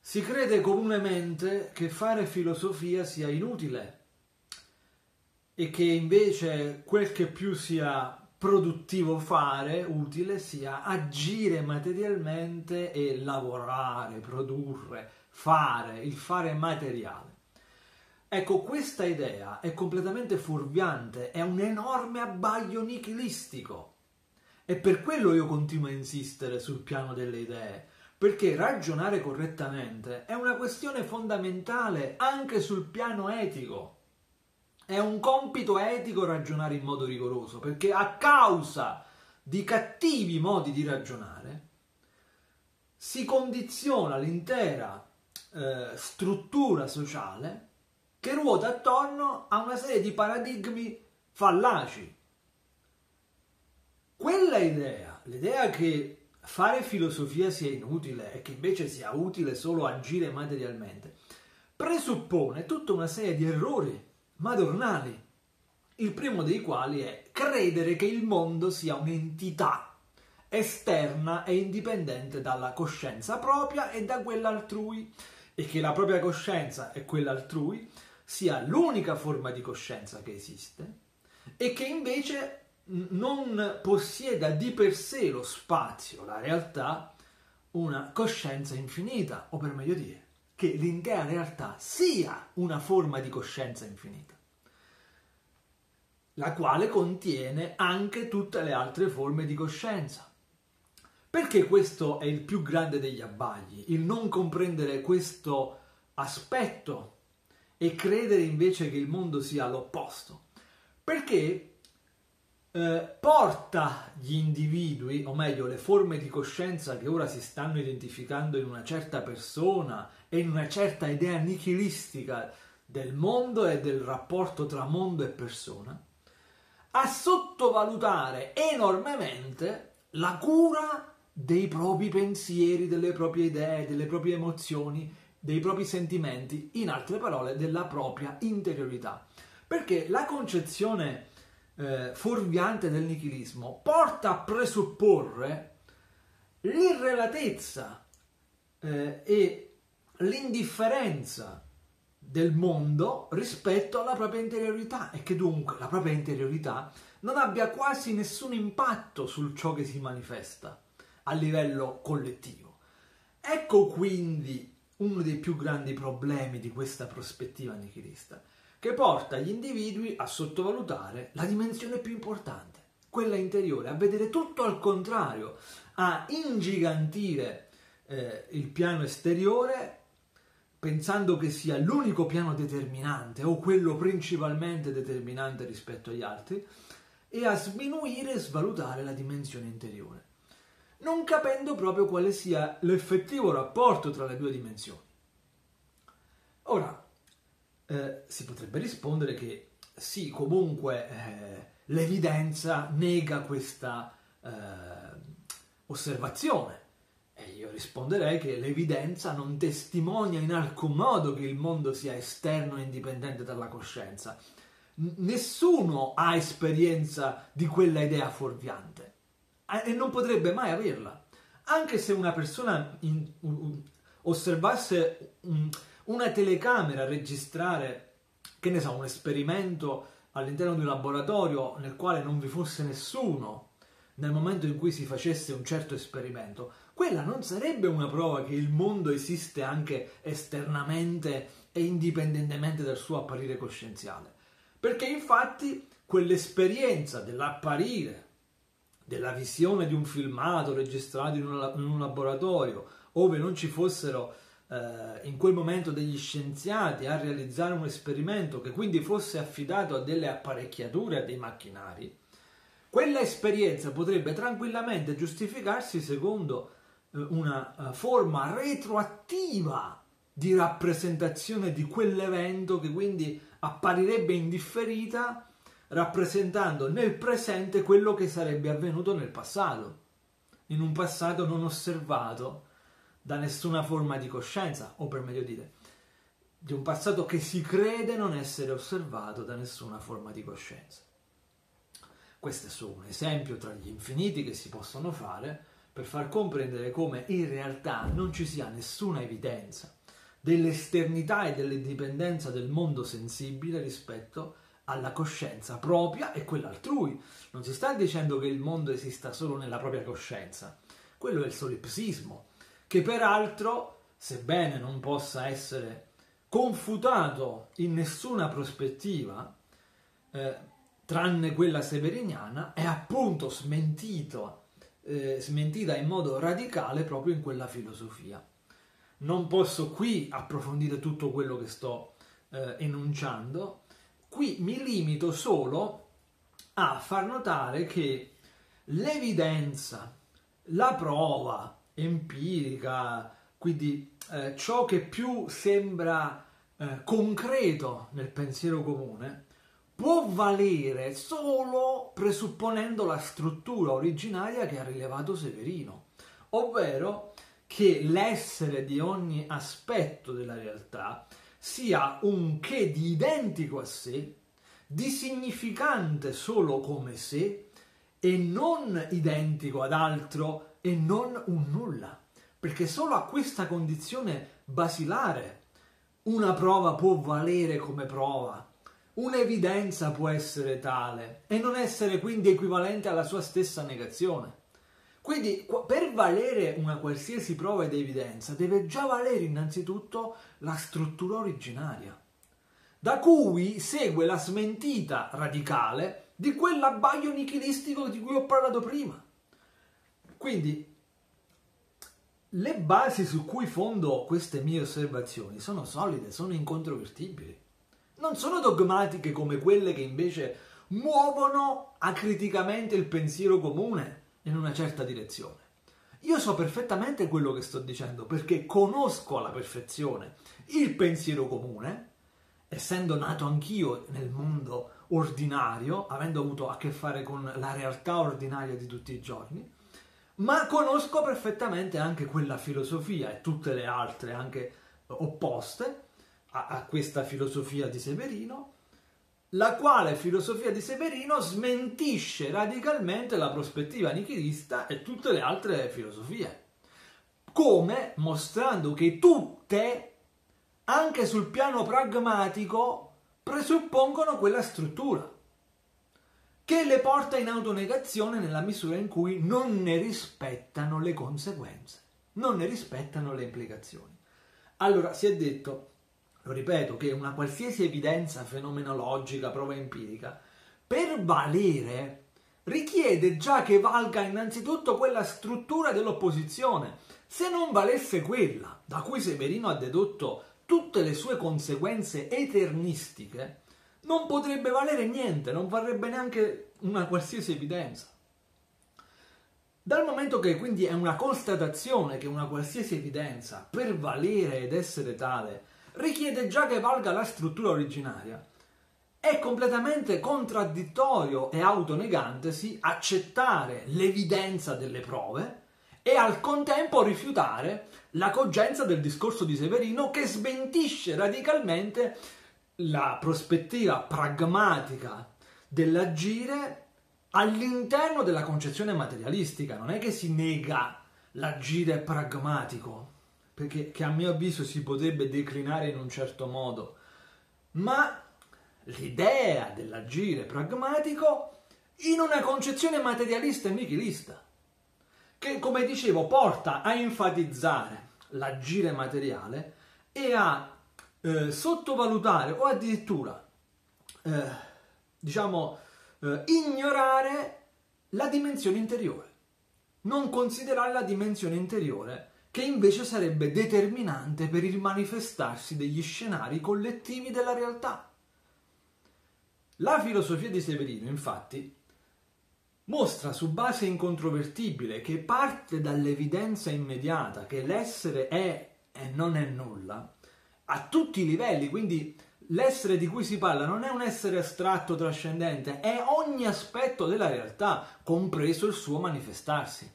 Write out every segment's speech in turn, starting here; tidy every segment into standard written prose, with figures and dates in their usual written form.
Si crede comunemente che fare filosofia sia inutile e che invece quel che più sia produttivo fare, utile, sia agire materialmente e lavorare, produrre, fare, il fare materiale. Ecco, questa idea è completamente fuorviante, è un enorme abbaglio nichilistico. E per quello io continuo a insistere sul piano delle idee, perché ragionare correttamente è una questione fondamentale anche sul piano etico. È un compito etico ragionare in modo rigoroso, perché a causa di cattivi modi di ragionare si condiziona l'intera struttura sociale che ruota attorno a una serie di paradigmi fallaci. Quella idea, l'idea che fare filosofia sia inutile e che invece sia utile solo agire materialmente, presuppone tutta una serie di errori madornali, il primo dei quali è credere che il mondo sia un'entità esterna e indipendente dalla coscienza propria e da quella altrui, e che la propria coscienza e quella altrui sia l'unica forma di coscienza che esiste e che invece non possieda di per sé lo spazio, la realtà, una coscienza infinita, o per meglio dire, che l'intera realtà sia una forma di coscienza infinita, la quale contiene anche tutte le altre forme di coscienza. Perché questo è il più grande degli abbagli, il non comprendere questo aspetto e credere invece che il mondo sia l'opposto. Perché porta gli individui, o meglio le forme di coscienza che ora si stanno identificando in una certa persona e in una certa idea nichilistica del mondo e del rapporto tra mondo e persona, a sottovalutare enormemente la cura dei propri pensieri, delle proprie idee, delle proprie emozioni, dei propri sentimenti, in altre parole della propria interiorità. Perché la concezione fuorviante del nichilismo porta a presupporre l'irrelatezza e l'indifferenza del mondo rispetto alla propria interiorità e che dunque la propria interiorità non abbia quasi nessun impatto su ciò che si manifesta a livello collettivo. Ecco quindi uno dei più grandi problemi di questa prospettiva nichilista, che porta gli individui a sottovalutare la dimensione più importante, quella interiore, a vedere tutto al contrario, a ingigantire il piano esteriore pensando che sia l'unico piano determinante o quello principalmente determinante rispetto agli altri e a sminuire e svalutare la dimensione interiore, non capendo proprio quale sia l'effettivo rapporto tra le due dimensioni. Ora, si potrebbe rispondere che sì, comunque l'evidenza nega questa osservazione. E io risponderei che l'evidenza non testimonia in alcun modo che il mondo sia esterno e indipendente dalla coscienza. Nessuno ha esperienza di quella idea fuorviante e non potrebbe mai averla. Anche se una persona osservasse una telecamera a registrare, che ne so, un esperimento all'interno di un laboratorio nel quale non vi fosse nessuno nel momento in cui si facesse un certo esperimento, quella non sarebbe una prova che il mondo esiste anche esternamente e indipendentemente dal suo apparire coscienziale. Perché infatti quell'esperienza dell'apparire, della visione di un filmato registrato in un laboratorio, ove non ci fossero in quel momento degli scienziati a realizzare un esperimento che quindi fosse affidato a delle apparecchiature, a dei macchinari, quella esperienza potrebbe tranquillamente giustificarsi secondo una forma retroattiva di rappresentazione di quell'evento che quindi apparirebbe indifferita, rappresentando nel presente quello che sarebbe avvenuto nel passato, in un passato non osservato da nessuna forma di coscienza, o per meglio dire, di un passato che si crede non essere osservato da nessuna forma di coscienza. Questo è solo un esempio tra gli infiniti che si possono fare per far comprendere come in realtà non ci sia nessuna evidenza dell'esternità e dell'indipendenza del mondo sensibile rispetto alla coscienza propria e quella altrui. Non si sta dicendo che il mondo esista solo nella propria coscienza, quello è il solipsismo, che peraltro, sebbene non possa essere confutato in nessuna prospettiva, tranne quella severiniana, è appunto smentita in modo radicale proprio in quella filosofia. Non posso qui approfondire tutto quello che sto enunciando, qui mi limito solo a far notare che l'evidenza, la prova empirica, quindi ciò che più sembra concreto nel pensiero comune, può valere solo presupponendo la struttura originaria che ha rilevato Severino, ovvero che l'essere di ogni aspetto della realtà sia un che di identico a sé, di significante solo come sé e non identico ad altro e non un nulla, perché solo a questa condizione basilare una prova può valere come prova, un'evidenza può essere tale e non essere quindi equivalente alla sua stessa negazione. Quindi per valere una qualsiasi prova ed evidenza deve già valere innanzitutto la struttura originaria, da cui segue la smentita radicale di quell'abbaglio nichilistico di cui ho parlato prima. Quindi le basi su cui fondo queste mie osservazioni sono solide, sono incontrovertibili. Non sono dogmatiche come quelle che invece muovono acriticamente il pensiero comune in una certa direzione. Io so perfettamente quello che sto dicendo perché conosco alla perfezione il pensiero comune, essendo nato anch'io nel mondo ordinario, avendo avuto a che fare con la realtà ordinaria di tutti i giorni, ma conosco perfettamente anche quella filosofia e tutte le altre anche opposte a questa filosofia di Severino, la quale filosofia di Severino smentisce radicalmente la prospettiva nichilista e tutte le altre filosofie, come mostrando che tutte, anche sul piano pragmatico, presuppongono quella struttura, che le porta in autonegazione nella misura in cui non ne rispettano le conseguenze, non ne rispettano le implicazioni. Allora, si è detto, lo ripeto, che una qualsiasi evidenza fenomenologica, prova empirica, per valere richiede già che valga innanzitutto quella struttura dell'opposizione. Se non valesse quella, da cui Severino ha dedotto tutte le sue conseguenze eternistiche, non potrebbe valere niente, non varrebbe neanche una qualsiasi evidenza. Dal momento che quindi è una constatazione che una qualsiasi evidenza, per valere ed essere tale, richiede già che valga la struttura originaria, è completamente contraddittorio e autonegantesi accettare l'evidenza delle prove e al contempo rifiutare la cogenza del discorso di Severino che smentisce radicalmente la prospettiva pragmatica dell'agire all'interno della concezione materialistica. Non è che si nega l'agire pragmatico, perché che a mio avviso si potrebbe declinare in un certo modo, ma l'idea dell'agire pragmatico in una concezione materialista e nichilista, che, come dicevo, porta a enfatizzare l'agire materiale e a sottovalutare o addirittura ignorare la dimensione interiore, non considerare la dimensione interiore che invece sarebbe determinante per il manifestarsi degli scenari collettivi della realtà. La filosofia di Severino, infatti, mostra su base incontrovertibile che parte dall'evidenza immediata che l'essere è e non è nulla, a tutti i livelli, quindi l'essere di cui si parla non è un essere astratto trascendente, è ogni aspetto della realtà, compreso il suo manifestarsi.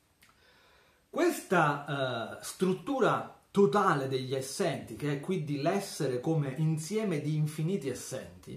Questa struttura totale degli essenti, che è quindi l'essere come insieme di infiniti essenti,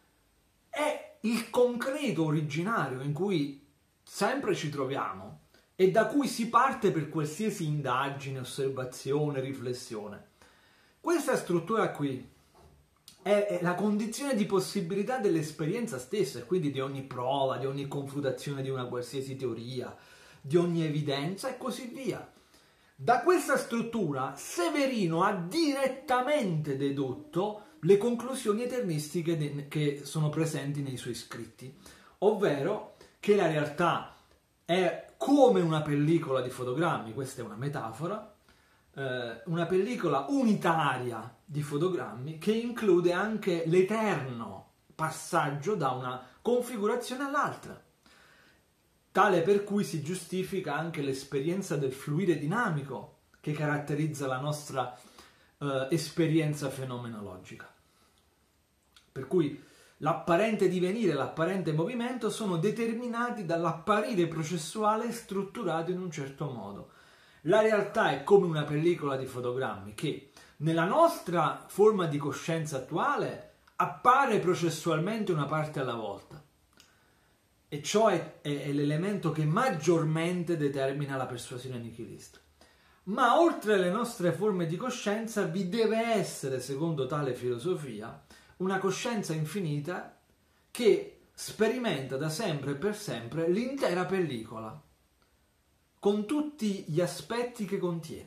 è il concreto originario in cui sempre ci troviamo e da cui si parte per qualsiasi indagine, osservazione, riflessione. Questa struttura qui è la condizione di possibilità dell'esperienza stessa, e quindi di ogni prova, di ogni confutazione di una qualsiasi teoria, di ogni evidenza e così via. Da questa struttura Severino ha direttamente dedotto le conclusioni eternistiche che sono presenti nei suoi scritti, ovvero che la realtà è come una pellicola di fotogrammi, questa è una metafora, una pellicola unitaria di fotogrammi che include anche l'eterno passaggio da una configurazione all'altra, tale per cui si giustifica anche l'esperienza del fluire dinamico che caratterizza la nostra esperienza fenomenologica. Per cui l'apparente divenire e l'apparente movimento sono determinati dall'apparire processuale strutturato in un certo modo. La realtà è come una pellicola di fotogrammi che nella nostra forma di coscienza attuale appare processualmente una parte alla volta. E ciò è l'elemento che maggiormente determina la persuasione nichilista. Ma oltre alle nostre forme di coscienza vi deve essere, secondo tale filosofia, una coscienza infinita che sperimenta da sempre e per sempre l'intera pellicola, con tutti gli aspetti che contiene.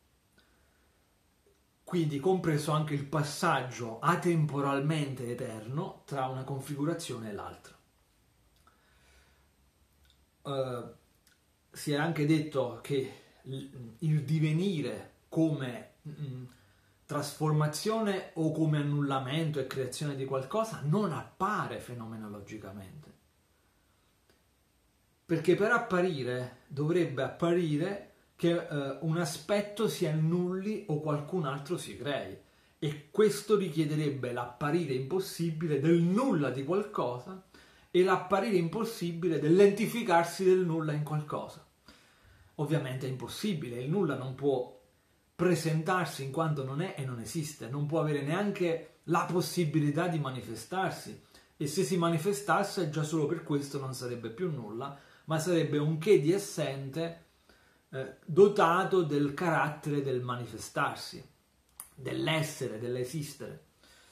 Quindi compreso anche il passaggio atemporalmente eterno tra una configurazione e l'altra. Si è anche detto che il divenire come trasformazione o come annullamento e creazione di qualcosa non appare fenomenologicamente, perché per apparire dovrebbe apparire che un aspetto si annulli o qualcun altro si crei, e questo richiederebbe l'apparire impossibile del nulla di qualcosa e l'apparire impossibile dell'entificarsi del nulla in qualcosa. Ovviamente è impossibile, il nulla non può presentarsi in quanto non è e non esiste, non può avere neanche la possibilità di manifestarsi, e se si manifestasse già solo per questo non sarebbe più nulla, ma sarebbe un che di essente dotato del carattere del manifestarsi, dell'essere, dell'esistere.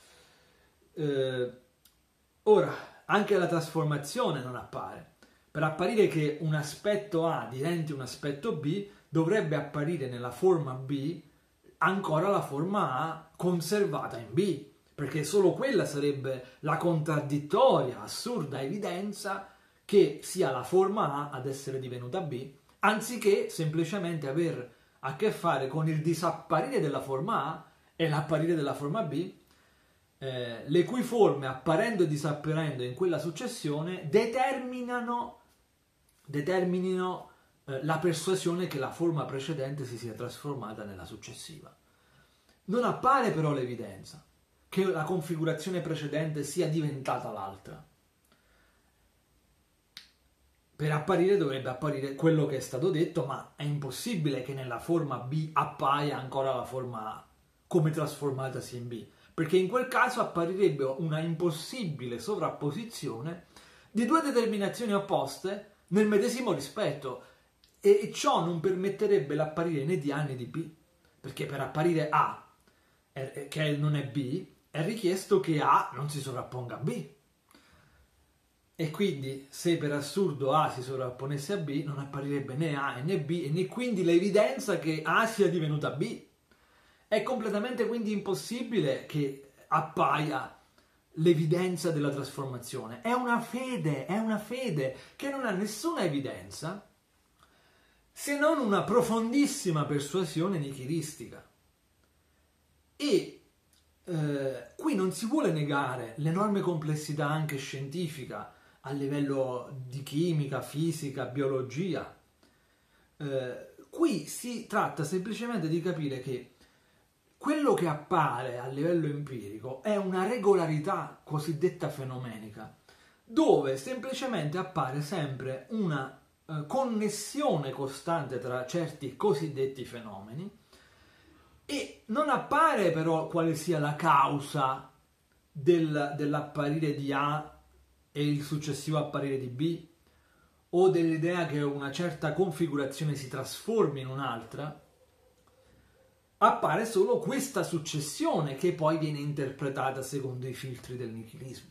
Ora, anche la trasformazione non appare. Per apparire che un aspetto A diventi un aspetto B, dovrebbe apparire nella forma B ancora la forma A conservata in B, perché solo quella sarebbe la contraddittoria, assurda evidenza che sia la forma A ad essere divenuta B, anziché semplicemente aver a che fare con il disapparire della forma A e l'apparire della forma B, le cui forme, apparendo e disapparendo in quella successione, determinino la persuasione che la forma precedente si sia trasformata nella successiva. Non appare però l'evidenza che la configurazione precedente sia diventata l'altra. Per apparire dovrebbe apparire quello che è stato detto, ma è impossibile che nella forma B appaia ancora la forma A come trasformatasi in B, perché in quel caso apparirebbe una impossibile sovrapposizione di due determinazioni opposte nel medesimo rispetto, e ciò non permetterebbe l'apparire né di A né di B, perché per apparire A, che non è B, è richiesto che A non si sovrapponga a B. E quindi, se per assurdo A si sovrapponesse a B, non apparirebbe né A né B, e né quindi l'evidenza che A sia divenuta B. È completamente quindi impossibile che appaia l'evidenza della trasformazione. È una fede che non ha nessuna evidenza se non una profondissima persuasione nichilistica. E qui non si vuole negare l'enorme complessità anche scientifica a livello di chimica, fisica, biologia. Qui si tratta semplicemente di capire che quello che appare a livello empirico è una regolarità cosiddetta fenomenica, dove semplicemente appare sempre una connessione costante tra certi cosiddetti fenomeni, e non appare però quale sia la causa dell'apparire di A e il successivo apparire di B, o dell'idea che una certa configurazione si trasformi in un'altra, appare solo questa successione che poi viene interpretata secondo i filtri del nichilismo.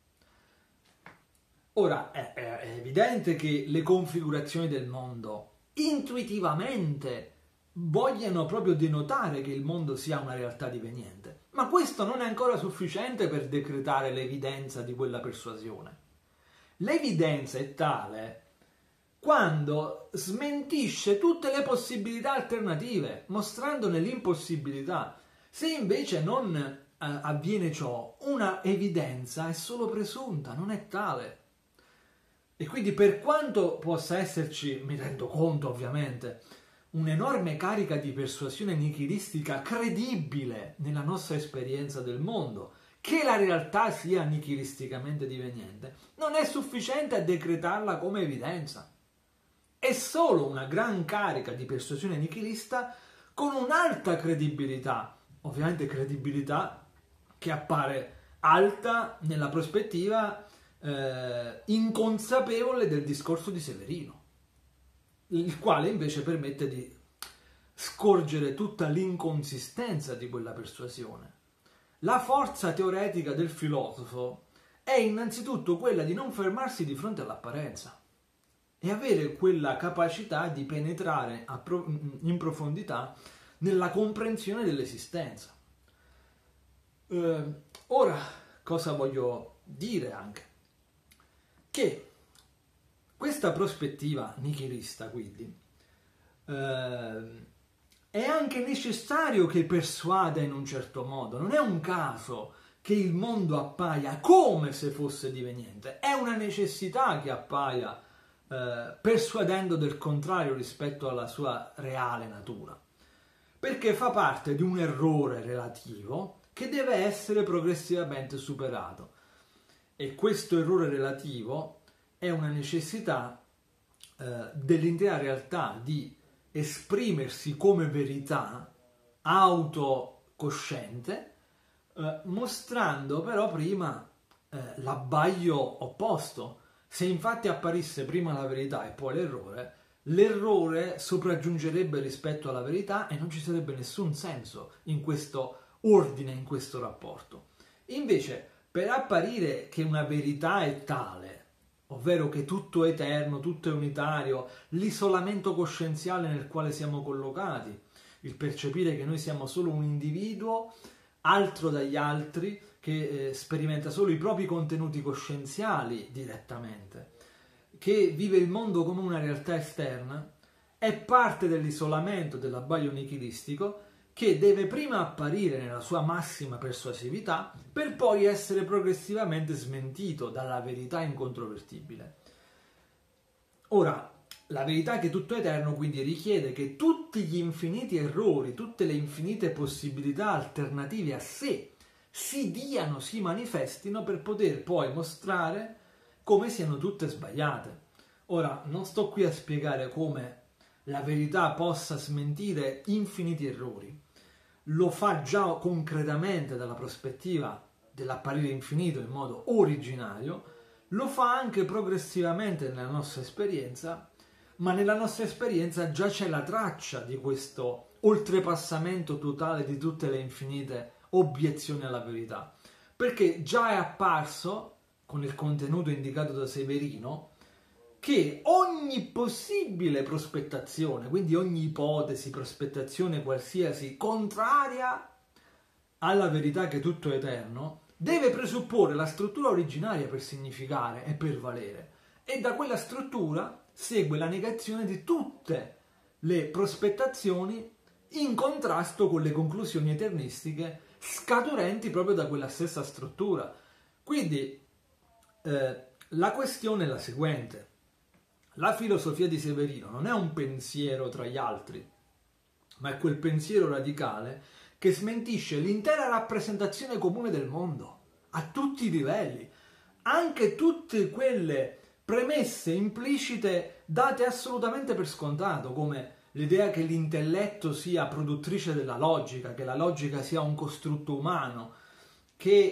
Ora, è evidente che le configurazioni del mondo intuitivamente vogliono proprio denotare che il mondo sia una realtà diveniente, ma questo non è ancora sufficiente per decretare l'evidenza di quella persuasione. L'evidenza è tale quando smentisce tutte le possibilità alternative, mostrandone l'impossibilità. Se invece non avviene ciò, una evidenza è solo presunta, non è tale. E quindi per quanto possa esserci, mi rendo conto ovviamente, un'enorme carica di persuasione nichilistica credibile nella nostra esperienza del mondo, che la realtà sia nichilisticamente diveniente, non è sufficiente a decretarla come evidenza. È solo una gran carica di persuasione nichilista con un'alta credibilità, ovviamente credibilità che appare alta nella prospettiva inconsapevole del discorso di Severino, il quale invece permette di scorgere tutta l'inconsistenza di quella persuasione. La forza teoretica del filosofo è innanzitutto quella di non fermarsi di fronte all'apparenza e avere quella capacità di penetrare in profondità nella comprensione dell'esistenza. Ora, cosa voglio dire anche? Che questa prospettiva nichilista, quindi, è anche necessario che persuada in un certo modo. Non è un caso che il mondo appaia come se fosse diveniente, è una necessità che appaia persuadendo del contrario rispetto alla sua reale natura, perché fa parte di un errore relativo che deve essere progressivamente superato. E questo errore relativo è una necessità dell'intera realtà di esprimersi come verità autocosciente, mostrando però prima l'abbaglio opposto. Se infatti apparisse prima la verità e poi l'errore sopraggiungerebbe rispetto alla verità e non ci sarebbe nessun senso in questo ordine, in questo rapporto. Invece, per apparire che una verità è tale, ovvero che tutto è eterno, tutto è unitario, l'isolamento coscienziale nel quale siamo collocati, il percepire che noi siamo solo un individuo, altro dagli altri, che sperimenta solo i propri contenuti coscienziali direttamente, che vive il mondo come una realtà esterna, è parte dell'isolamento, dell'abbaglio nichilistico, che deve prima apparire nella sua massima persuasività per poi essere progressivamente smentito dalla verità incontrovertibile. Ora, la verità che tutto è eterno quindi richiede che tutti gli infiniti errori, tutte le infinite possibilità alternative a sé si diano, si manifestino per poter poi mostrare come siano tutte sbagliate. Ora, non sto qui a spiegare come la verità possa smentire infiniti errori. Lo fa già concretamente dalla prospettiva dell'apparire infinito in modo originario, lo fa anche progressivamente nella nostra esperienza, ma nella nostra esperienza già c'è la traccia di questo oltrepassamento totale di tutte le infinite obiezioni alla verità, perché già è apparso, con il contenuto indicato da Severino, che ogni possibile prospettazione, quindi ogni ipotesi, prospettazione qualsiasi contraria alla verità che tutto è eterno, deve presupporre la struttura originaria per significare e per valere, e da quella struttura segue la negazione di tutte le prospettazioni in contrasto con le conclusioni eternistiche scaturenti proprio da quella stessa struttura. Quindi la questione è la seguente: la filosofia di Severino non è un pensiero tra gli altri, ma è quel pensiero radicale che smentisce l'intera rappresentazione comune del mondo, a tutti i livelli, anche tutte quelle premesse implicite date assolutamente per scontato, come l'idea che l'intelletto sia produttrice della logica, che la logica sia un costrutto umano,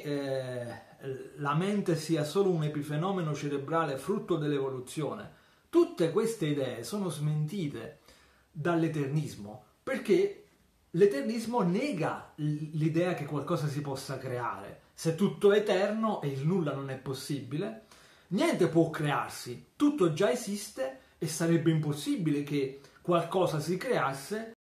che la mente sia solo un epifenomeno cerebrale frutto dell'evoluzione. Tutte queste idee sono smentite dall'eternismo, perché l'eternismo nega l'idea che qualcosa si possa creare. Se tutto è eterno e il nulla non è possibile, niente può crearsi, tutto già esiste e sarebbe impossibile che qualcosa si creasse